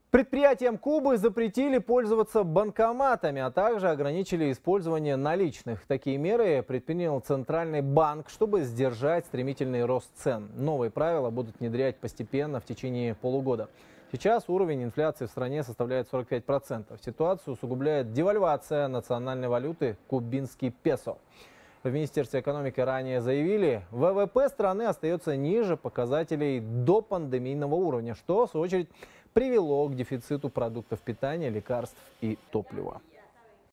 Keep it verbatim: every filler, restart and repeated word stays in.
Предприятиям Кубы запретили пользоваться банкоматами, а также ограничили использование наличных. Такие меры предпринял Центральный банк, чтобы сдержать стремительный рост цен. Новые правила будут внедрять постепенно в течение полугода. Сейчас уровень инфляции в стране составляет сорок пять процентов. Ситуацию усугубляет девальвация национальной валюты кубинский песо. В Министерстве экономики ранее заявили, вэ вэ пэ страны остается ниже показателей до пандемийного уровня, что, в свою очередь, привело к дефициту продуктов питания, лекарств и топлива.